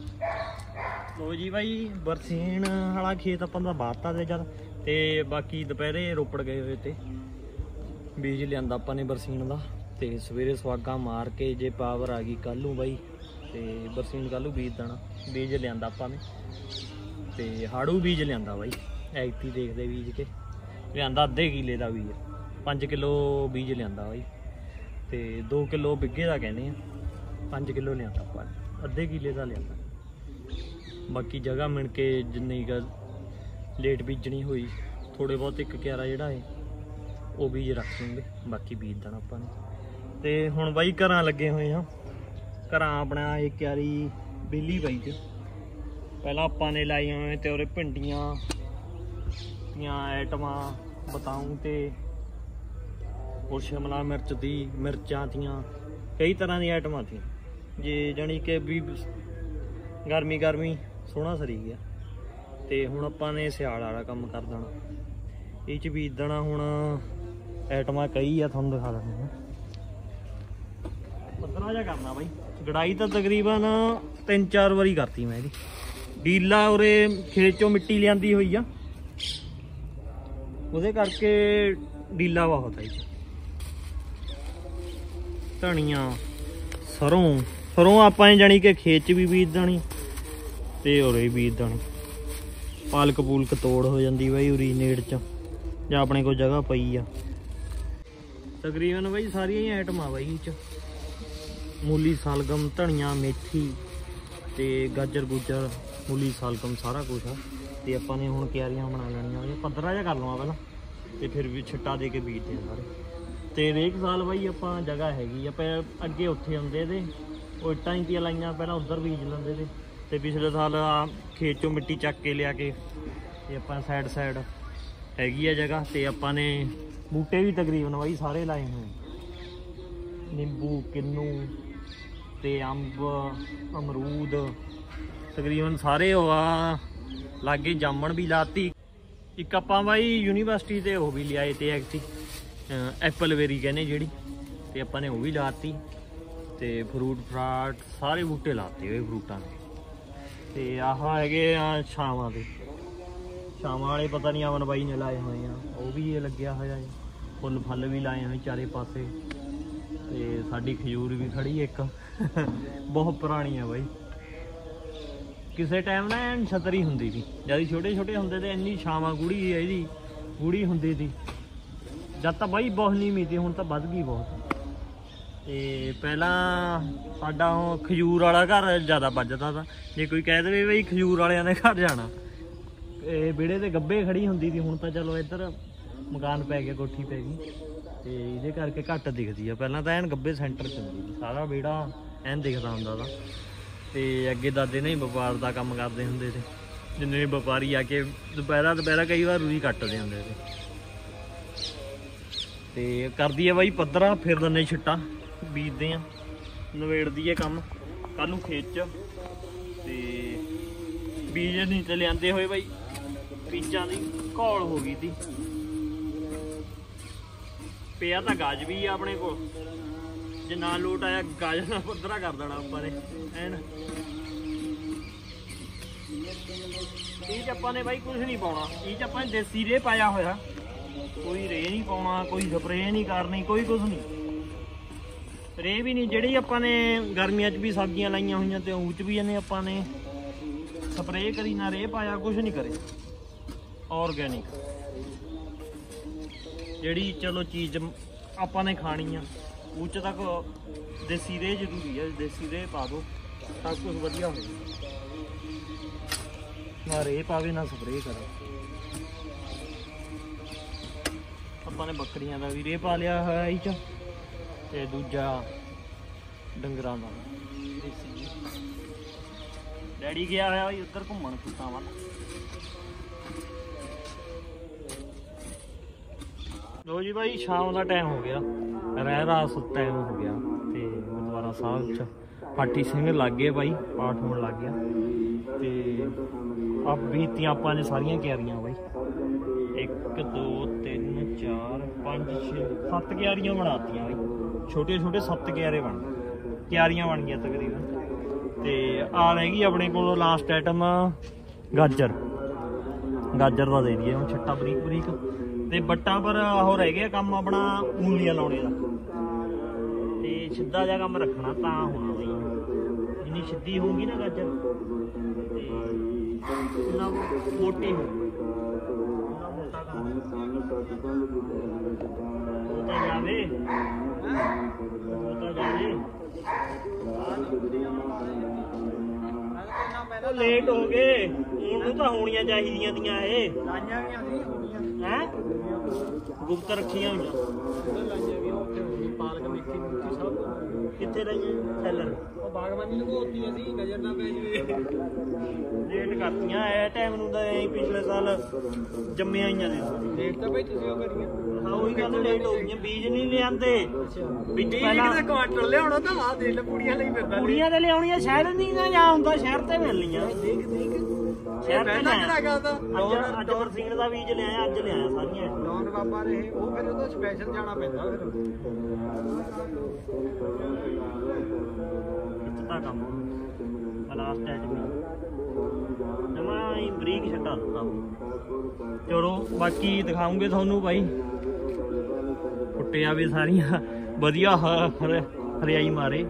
ਲੋ ਜੀ ਬਾਈ ਬਰਸੀਨ ਵਾਲਾ ਖੇਤ ਆਪਾਂ ਦਾ ਬਾਤਾ ਦੇ ਜਦ ਤੇ ਬਾਕੀ ਦੁਪਹਿਰੇ ਰੋਪੜ ਗਏ ਹੋਏ ਤੇ ਬੀਜ ਲਿਆਂਦਾ ਆਪਾਂ ਨੇ ਬਰਸੀਨ ਦਾ। ਤੇ ਸਵੇਰੇ ਸਵਾਗਾ ਮਾਰ ਕੇ ਜੇ ਪਾਵਰ ਆ ਗਈ ਕੱਲ ਨੂੰ ਬਾਈ ਤੇ ਬਰਸੀਨ ਕੱਲ ਨੂੰ ਬੀਜ ਦੇਣਾ। ਬੀਜ ਲਿਆਂਦਾ ਆਪਾਂ ਨੇ ਤੇ ਹਾੜੂ ਬੀਜ ਲਿਆਂਦਾ ਬਾਈ। ਐਕਟੀ ਦੇਖਦੇ ਬੀਜ ਕੇ ਲਿਆਂਦਾ ਅੱਧੇ ਕਿੱਲੇ ਦਾ ਬੀਜ, ਪੰਜ ਕਿਲੋ ਬੀਜ ਲਿਆਂਦਾ ਬਾਈ। ਤੇ ਦੋ ਕਿਲੋ ਬਿੱਗੇ ਦਾ ਕਹਿੰਦੇ ਆ, ਪੰਜ ਕਿਲੋ ਲਿਆਂਦਾ ਆਪਾਂ ਅੱਧੇ ਕਿੱਲੇ ਦਾ ਲਿਆਂਦਾ। ਬਾਕੀ ਜਗ੍ਹਾ ਮਿਣ ਕੇ ਜਿੰਨੀ ਕੁ ਲੇਟ ਬੀਜਣੀ ਹੋਈ ਥੋੜੇ ਬਹੁਤ ਇੱਕ ਕਿਆਰਾ ਜਿਹੜਾ ਹੈ ਉਹ ਬੀਜ ਰੱਖ ਦੂੰਗੇ, ਬਾਕੀ ਬੀਜ ਦੇਣਾ ਆਪਾਂ ਨੇ। ਤੇ ਹੁਣ ਬਾਈ ਘਰਾਂ ਲੱਗੇ ਹੋਏ ਆ। ਘਰਾਂ ਆਪਣਾ ਇਹ ਕਿਆਰੀ ਬੇਲੀ ਬਾਈ ਚ ਪਹਿਲਾਂ ਆਪਾਂ ਨੇ ਲਾਈਆਂ ਹੋਏ ਤੇ ਉਹਦੇ ਭਿੰਡੀਆਂ ਦੀਆਂ ਆਈਟਮਾਂ ਬਤਾਊਂ ਤੇ ਹੋਰ ਸ਼ਿਮਲਾ ਮਿਰਚ ਦੀ ਮਿਰਚਾਂ ਤੀਆਂ ਕਈ ਤਰ੍ਹਾਂ ਦੀਆਂ ਆਈਟਮਾਂ ਤੀਆਂ। ਜੇ ਜਾਣੀ ਕਿ ਵੀ ਗਰਮੀ ਗਰਮੀ ਸੋਹਣਾ ਸਰੀ ਗਿਆ। ਤੇ ਹੁਣ ਆਪਾਂ ਨੇ ਸਿਆਲ ਵਾਲਾ ਕੰਮ ਕਰ ਦੇਣਾ, ਇਹ ਚ ਬੀਜ ਦੇਣਾ। ਹੁਣ ਆਈਟਮਾਂ ਕਈ ਆ, ਤੁਹਾਨੂੰ ਦਿਖਾ ਦਿੰਦਾ। ਪੱਧਰਾ ਜਿਹਾ ਕਰਨਾ ਬਾਈ, ਗੜਾਈ ਤਾਂ ਤਕਰੀਬਨ ਤਿੰਨ ਚਾਰ ਵਾਰੀ ਕਰਤੀ ਮੈਂ ਇਹਦੀ। ਡੀਲਾ ਉਰੇ ਖੇਤ ਚੋਂ ਮਿੱਟੀ ਲਿਆਂਦੀ ਹੋਈ ਆ, ਉਹਦੇ ਕਰਕੇ ਡੀਲਾ ਬਹੁਤ ਹੈ। ਧਨੀਆ, ਸਰੋਂ ਸਰੋਂ ਆਪਾਂ ਨੇ ਜਾਣੀ ਕਿ ਖੇਤ 'ਚ ਵੀ ਬੀਜ ਦੇਣੀ ਤੇ ਉਰੇ ਵੀ ਬੀਜ ਦੇਣੀ। ਪਾਲਕ ਪੂਲਕ ਤੋੜ ਹੋ ਜਾਂਦੀ ਬਾਈ ਉਰੀ ਨੇੜ 'ਚ, ਜਾਂ ਆਪਣੇ ਕੋਲ ਜਗ੍ਹਾ ਪਈ ਆ। ਤਕਰੀਬਨ ਬਾਈ ਸਾਰੀਆਂ ਹੀ ਆਈਟਮਾਂ ਬਾਈ ਇਹ 'ਚ, ਮੂਲੀ ਸਲਗਮ, ਧਨੀਆ, ਮੇਥੀ ਤੇ ਗਾਜਰ ਗੁਜਰ, ਮੂਲੀ ਸਲਗਮ ਸਾਰਾ ਕੁਛ ਆ। ਤੇ ਆਪਾਂ ਨੇ ਹੁਣ ਕਿਆਰੀਆਂ ਬਣਾ ਲੈਣੀਆਂ, ਇਹ ਪੱਧਰਾ ਜਿਹਾ ਕਰ ਲਵਾਂ ਪਹਿਲਾਂ ਤੇ ਫਿਰ ਵੀ ਛਿੱਟਾ ਦੇ ਕੇ ਬੀਜਦੇ ਆ ਸਾਰੇ। ਤੇ ਹਰੇਕ ਸਾਲ ਬਾਈ ਆਪਾਂ ਜਗ੍ਹਾ ਹੈਗੀ ਆਪਾਂ ਅੱਗੇ ਉੱਥੇ ਆਉਂਦੇ ਇਹਦੇ, ਉਹ ਇੱਟਾਂ ਇੰਟੀਆਂ ਲਾਈਆਂ ਪਹਿਲਾਂ ਉੱਧਰ ਬੀਜ ਲੈਂਦੇ ਤੇ ਤੇ ਪਿਛਲੇ ਸਾਲ ਆ ਖੇਤ ਚੋਂ ਮਿੱਟੀ ਚੱਕ ਕੇ ਲਿਆ ਕੇ ਤੇ ਆਪਾਂ ਸਾਈਡ ਸਾਈਡ ਹੈਗੀ ਆ ਜਗ੍ਹਾ। ਤੇ ਆਪਾਂ ਨੇ ਬੂਟੇ ਵੀ ਤਕਰੀਬਨ ਬਾਈ ਸਾਰੇ ਲਾਏ ਹੋਏ, ਨਿੰਬੂ, ਕਿੰਨੂ ਤੇ ਅੰਬ, ਅਮਰੂਦ ਤਕਰੀਬਨ ਸਾਰੇ ਉਹ ਆ ਲਾਗੇ। ਜਾਮਣ ਵੀ ਲਾਤੀ। ਇੱਕ ਆਪਾਂ ਬਾਈ ਯੂਨੀਵਰਸਿਟੀ ਤੇ ਉਹ ਵੀ ਲਿਆਏ ਤੇ ਐਕਟੀ ਐਪਲ ਵੇਰੀ ਕਹਿੰਦੇ ਜਿਹੜੀ, ਤੇ ਆਪਾਂ ਨੇ ਉਹ ਵੀ ਲਾਤੀ। ਤੇ ਫਰੂਟ ਫਰਾਟ ਸਾਰੇ ਬੂਟੇ ਲਾਤੇ ਹੋਏ ਫਰੂਟਾਂ ਦੇ। ਤੇ ਆਹ ਹੈਗੇ ਆ ਛਾਵਾਂ ਦੇ, ਛਾਵਾਂ ਵਾਲੇ ਪਤਾ ਨਹੀਂ ਅਮਨ ਬਾਈ ਨੇ ਲਾਏ ਹੋਏ ਆ, ਉਹ ਵੀ ਇਹ ਲੱਗਿਆ ਹੋਇਆ ਹੈ। ਫੁੱਲ ਫਲ ਵੀ ਲਾਏ ਹੋਏ ਚਾਰੇ ਪਾਸੇ। ਤੇ ਸਾਡੀ ਖਜੂਰ ਵੀ ਖੜੀ ਇੱਕ ਬਹੁਤ ਪੁਰਾਣੀ ਆ ਬਾਈ। ਕਿਸੇ ਟਾਈਮ ਨਾ ਐਨ ਛਤਰੀ ਹੁੰਦੀ ਸੀ ਜਦ ਛੋਟੇ ਛੋਟੇ ਹੁੰਦੇ ਤੇ, ਇੰਨੀ ਛਾਵਾਂ ਗੂੜੀ ਇਹਦੀ ਗੂੜੀ ਹੁੰਦੀ ਸੀ ਜਦ ਤਾਂ ਬਾਈ ਬਹੁਤ ਨੀਵੀਂ ਤੀ, ਹੁਣ ਤਾਂ ਵੱਧ ਗਈ ਬਹੁਤ। ਤੇ ਪਹਿਲਾਂ ਸਾਡਾ ਉਹ ਖਜੂਰ ਵਾਲਾ ਘਰ ਜ਼ਿਆਦਾ ਵੱਜਦਾ ਤਾ। ਜੇ ਕੋਈ ਕਹਿ ਦੇਵੇ ਬਈ ਖਜੂਰ ਵਾਲਿਆਂ ਦੇ ਘਰ ਜਾਣਾ, ਇਹ ਵਿਹੜੇ ਤੇ ਗੱਭੇ ਖੜੀ ਹੁੰਦੀ ਸੀ। ਹੁਣ ਤਾਂ ਚਲੋ ਇੱਧਰ ਮਕਾਨ ਪੈ ਗਿਆ, ਕੋਠੀ ਪੈ ਗਈ, ਤੇ ਇਹਦੇ ਕਰਕੇ ਘੱਟ ਦਿਖਦੀ ਆ। ਪਹਿਲਾਂ ਤਾਂ ਐਨ ਗੱਭੇ ਸੈਂਟਰ 'ਚ ਹੁੰਦੀ ਸੀ, ਸਾਰਾ ਵਿਹੜਾ ਐਨ ਦਿਖਦਾ ਹੁੰਦਾ ਤਾ। ਤੇ ਅੱਗੇ ਦਾਦੇ ਨੇ ਵਪਾਰ ਦਾ ਕੰਮ ਕਰਦੇ ਹੁੰਦੇ ਤੇ, ਜਿੰਨੇ ਵੀ ਵਪਾਰੀ ਆ ਕੇ ਦੁਪਹਿਰਾ ਦੁਪਹਿਰਾ ਕਈ ਵਾਰ ਰੂਈ ਕੱਟਦੇ ਹੁੰਦੇ ਤੇ। ਤੇ ਕਰਦੀ ਆ ਬਾਈ ਪੱਧਰਾ, ਫਿਰ ਦੰਨੇ ਛਿੱਟਾ ਬੀਜਦੇ ਆ, ਨਵੇੜਦੀ ਹੈ ਕੰਮ ਕੱਲ ਨੂੰ ਖੇਤ 'ਚ। ਤੇ ਬੀਜ ਨਹੀਂ ਤੇ ਲਿਆਂਦੇ ਹੋਏ ਬਾਈ, ਬੀਜਾਂ ਦੀ ਘੋਲ ਹੋ ਗਈ ਤੀ। ਪਿਆ ਤਾਂ ਗਾਜ ਵੀ ਆ ਆਪਣੇ ਕੋਲ, ਜੇ ਨਾ ਲੋਟ ਆਇਆ ਗਾਜ ਨਾਲ ਪੱਧਰਾ ਕਰ ਦੇਣਾ ਆਪਾਂ ਨੇ ਐਨ। ਇਹ 'ਚ ਆਪਾਂ ਨੇ ਬਾਈ ਕੁਝ ਨਹੀਂ ਪਾਉਣਾ, ਇਹ 'ਚ ਆਪਾਂ ਨੇ ਦੇਸੀ ਰੇਹ ਪਾਇਆ ਹੋਇਆ, ਕੋਈ ਰੇਹ ਨਹੀਂ ਪਾਉਣਾ, ਕੋਈ ਸਪਰੇਅ ਨਹੀਂ ਕਰਨੀ, ਕੋਈ ਕੁਝ ਨਹੀਂ। ਰੇਹ ਵੀ ਨਹੀਂ, ਜਿਹੜੀ ਆਪਾਂ ਨੇ ਗਰਮੀਆਂ 'ਚ ਵੀ ਸਬਜ਼ੀਆਂ ਲਾਈਆਂ ਹੋਈਆਂ ਤੇ ਉਹ 'ਚ ਵੀ ਇਹਨੇ ਆਪਾਂ ਨੇ ਸਪਰੇਅ ਕਰੀ, ਨਾ ਰੇਹ ਪਾਇਆ, ਕੁਝ ਨਹੀਂ ਕਰੇ। ਆਰਗੈਨਿਕ ਜਿਹੜੀ ਚਲੋ ਚੀਜ਼ ਆਪਾਂ ਨੇ ਖਾਣੀ ਆ, ਉਹ 'ਚ ਤੱਕ ਦੇਸੀ ਰੇਹ ਜ਼ਰੂਰੀ ਹੈ। ਦੇਸੀ ਰੇਹ ਪਾ ਦਿਓ, ਸਭ ਕੁਝ ਵਧੀਆ ਹੋ ਜਾਵੇ। ਨਾ ਰੇਹ ਪਾਵੇ ਨਾ ਸਪਰੇਅ ਕਰੇ। ਆਪਾਂ ਨੇ ਬੱਕਰੀਆਂ ਦਾ ਵੀ ਰੇਹ ਪਾ ਲਿਆ ਹੋਇਆ ਇਹ 'ਚ, ਤੇ ਦੂਜਾ ਡੰਗਰਾਂ ਦਾ ਦੇਸੀ। ਡੈਡੀ ਗਿਆ ਹੋਇਆ ਬਈ ਉੱਧਰ ਘੁੰਮਣ ਖੁੱਤਾਂ ਵੱਲ। ਲੋ ਜੀ ਬਾਈ ਸ਼ਾਮ ਦਾ ਟਾਈਮ ਹੋ ਗਿਆ, ਰਹਿ ਰਾਸ ਟਾਈਮ ਹੋ ਗਿਆ, ਤੇ ਗੁਰਦੁਆਰਾ ਸਾਹਿਬ 'ਚ ਪਾਠੀ ਸਿੰਘ ਲੱਗ ਗਏ ਬਾਈ, ਪਾਠ ਹੋਣ ਲੱਗ ਗਿਆ। ਤੇ ਆਪ ਬੀਤੀਆਂ ਆਪਾਂ ਨੇ ਸਾਰੀਆਂ ਕਿਆਰੀਆਂ ਬਾਈ, ਇੱਕ ਦੋ ਤਿੰਨ ਚਾਰ ਪੰਜ ਛੇ ਸੱਤ ਕਿਆਰੀਆਂ ਬਣਾਤੀਆਂ ਬਾਈ, ਛੋਟੇ ਛੋਟੇ ਸੱਤ ਕਿਆਰੇ ਬਣ ਗਏ, ਕਿਆਰੀਆਂ ਬਣ ਗਈਆਂ ਤਕਰੀਬਨ। ਤੇ ਆ ਰਹਿ ਗਈ ਆਪਣੇ ਕੋਲ ਲਾਸਟ ਆਈਟਮ ਗਾਜਰ। ਗਾਜਰ ਦਾ ਦੇ ਦਈਏ ਹੁਣ ਛਿੱਟਾ ਬਰੀਕ ਬਰੀਕ। ਤੇ ਬੱਟਾਂ ਪਰ ਉਹ ਰਹਿ ਗਿਆ ਕੰਮ ਆਪਣਾ ਮੂਲੀਆਂ ਲਾਉਣੇ ਦਾ, ਤੇ ਸਿੱਧਾ ਜਿਹਾ ਕੰਮ ਰੱਖਣਾ ਤਾਂ ਹੋਣਾ ਬਈ। ਜਿੰਨੀ ਸਿੱਧੀ ਹੋਊਗੀ ਨਾ ਗਾਜਰ ਤੇ ਉਹਨਾਂ ਮੋਟੀ ਹੋਊਗੀ, ਉਹਨਾਂ ਮੋਟਾ ਕੰਮ ਉਹ ਤਾਂ ਜਾਵੇ, ਉਹ ਤਾਂ ਜਾਵੇ। ਲੇਟ ਹੋ ਗਏ, ਹੁਣ ਨੂੰ ਤਾਂ ਹੋਣੀਆਂ ਚਾਹੀਦੀਆਂ ਤੀਆਂ ਇਹ ਹੈ, ਗੁਪਤ ਰੱਖੀਆਂ ਹੋਈਆਂ। ਪਾਲਕ ਮੇਥੀ ਮੁੱਠੀ ਸਭ ਕਿੱਥੇ ਲਾਈਆਂ ਸੈਲਰ ਉਹ ਬਾਗਬਾਨੀ ਲਗੋਤੀ ਅਸੀਂ ਨਜ਼ਰ ਨਾ ਪੈ ਜਵੇ ਲੇਟ ਕਰਤੀਆਂ ਐ ਟਾਈਮ ਨੂੰ ਤਾਂ ਐਂ ਪਿਛਲੇ ਸਾਲ ਜੰਮਿਆ ਆਈਆਂ ਨੇ ਲੇਟ ਤਾਂ ਭਾਈ ਤੁਸੀਂ ਉਹ ਕਰੀਏ ਹਾਂ ਉਹੀ ਗੱਲ ਲੇਟ ਹੋ ਗਈਆਂ ਬੀਜ ਨਹੀਂ ਲਿਆਂਦੇ ਵਿੱਚ ਪਹਿਲਾਂ ਕਿਤੇ ਕੁਆਂਟਲ ਲਿਆਉਣਾ ਤਾਂ ਆ ਦੇ ਲੈ ਕੁੜੀਆਂ ਲਈ ਫਿਰਦਾ ਕੁੜੀਆਂ ਤੇ ਲਿਆਉਣੀਆਂ ਸ਼ਹਿਰ ਨਹੀਂ ਨਾ ਜਾਂ ਹੁੰਦਾ ਸ਼ਹਿਰ ਤੇ ਮਿਲਣੀਆਂ ਦੇਖ ਦੇਖ ਸ਼ਹਿਰ ਤੇ ਪਹਿਲਾਂ ਕਿਹੜਾ ਕਰਦਾ ਅੱਜ ਅੱਜ ਬਰਸੀਨ ਦਾ ਬੀਜ ਲਿਆਇਆ ਅੱਜ ਲਿਆਇਆ ਸਾਰੀਆਂ ਨੌਨ ਬਾਬਾ ਰਹੇ ਉਹ ਫਿਰ ਉਹਦਾ ਸਪੈਸ਼ਲ ਜਾਣਾ ਪੈਂਦਾ ਫਿਰ ਕਿੱਥਾ ਕੰਮ ਲਾਸਟ ਐਜ ਵੀ ਜਮਾ ਹੀ ਬਰੀਕ ਛੱਟਾ ਦਿੱਤਾ ਚਲੋ ਬਾਕੀ ਦਿਖਾਉਂਗੇ ਤੁਹਾਨੂੰ ਬਾਈ ਫੁੱਟਿਆ ਵੀ ਸਾਰੀਆਂ ਵਧੀਆ ਹਰਿਆਈ ਮਾਰੇ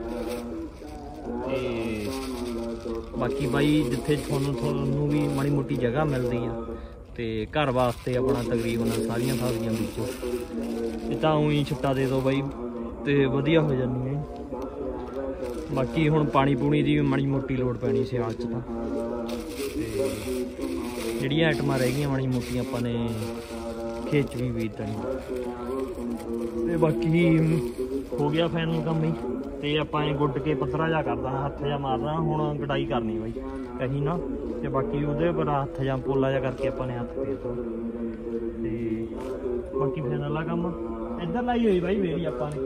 ਤੇ ਬਾਕੀ ਬਾਈ ਜਿੱਥੇ ਤੁਹਾਨੂੰ ਤੁਹਾਨੂੰ ਵੀ ਮਾੜੀ ਮੋਟੀ ਜਗ੍ਹਾ ਮਿਲਦੀ ਆ ਤੇ ਘਰ ਵਾਸਤੇ ਆਪਣਾ ਤਕਰੀਬਨ ਸਾਰੀਆਂ ਸਬਜ਼ੀਆਂ ਵਿੱਚੋਂ ਇਹ ਤਾਂ ਉਹੀ ਛਿੱਟਾ ਦੇ ਦਿਓ ਬਾਈ ਤੇ ਵਧੀਆ ਹੋ ਜਾਂਦੀਆਂ ਬਾਕੀ ਹੁਣ ਪਾਣੀ ਪੂਣੀ ਦੀ ਵੀ ਮਾੜੀ ਮੋਟੀ ਲੋੜ ਪੈਣੀ ਸਿਆਲ 'ਚ ਤਾਂ ਤੇ ਜਿਹੜੀਆਂ ਆਈਟਮਾਂ ਰਹਿ ਗਈਆਂ ਮਾੜੀ ਮੋਟੀਆਂ ਆਪਾਂ ਨੇ ਖੇਤ 'ਚ ਵੀ ਬੀਜ ਦੇਣੀ ਤੇ ਬਾਕੀ ਹੋ ਗਿਆ ਫਾਈਨਲ ਕੰਮ ਹੀ ਤੇ ਆਪਾਂ ਇਹ ਗੁੱਡ ਕੇ ਪੱਥਰਾ ਜਾ ਕਰਦਾ ਹੱਥ ਜਾ ਮਾਰਦਾ ਹੁਣ ਗਡਾਈ ਕਰਨੀ ਬਾਈ ਕਹੀ ਨਾ ਤੇ ਬਾਕੀ ਉਹਦੇ ਪਰ ਹੱਥ ਜਾਂ ਪੋਲਾ ਜਾ ਕਰਕੇ ਆਪਾਂ ਨੇ ਹੱਥ ਫੇਰਤਾ ਤੇ ਬਾਕੀ ਫਾਈਨਲ ਆ ਕੰਮ ਇੱਧਰ ਲਾਈ ਹੋਈ ਬਾਈ ਵੇਰੀ ਆਪਾਂ ਨੇ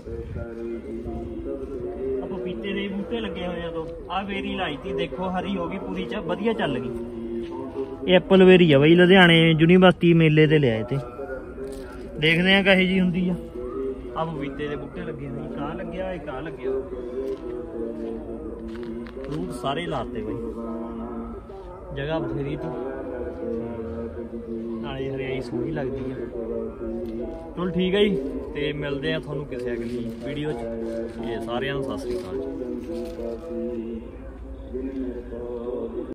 ਆਪਾਂ ਪਪੀਤੇ ਦੇ ਬੂਟੇ ਲੱਗੇ ਹੋਏ ਆ ਦੋ ਆਹ ਵੇਰੀ ਲਾਈ ਤੀ ਦੇਖੋ ਹਰੀ ਹੋ ਗਈ ਪੂਰੀ ਚ ਵਧੀਆ ਚੱਲ ਗਈ ਇਹ ਐਪਲ ਵੇਰੀ ਆ ਬਾਈ ਲੁਧਿਆਣੇ ਯੂਨੀਵਰਸਿਟੀ ਮੇਲੇ ਤੇ ਲਿਆਏ ਤੇ ਦੇਖਦੇ ਆ ਕਹੇ ਜੀ ਹੁੰਦੀ ਆ ਆ ਪਪੀਤੇ ਦੇ ਬੂਟੇ ਲੱਗੇ ਹੋਏ ਕਾਹ ਲੱਗਿਆ ਇਹ ਕਾਹ ਲੱਗਿਆ ਫਰੂਟ ਸਾਰੇ ਲਾਤੇ ਬਾਈ ਜਗ੍ਹਾ ਬਥੇਰੀ ਤੀ ਨਾਲੇ ਹਰਿਆਈ ਸੋਹਣੀ ਲੱਗਦੀ ਆ ਚਲ ਠੀਕ ਹੈ ਜੀ ਤੇ ਮਿਲਦੇ ਆ ਤੁਹਾਨੂੰ ਕਿਸੇ ਅਗਲੀ ਵੀਡੀਓ 'ਚ ਇਹ ਸਾਰਿਆਂ ਨੂੰ ਸਤਿ ਸ੍ਰੀ ਅਕਾਲ ਜੀ।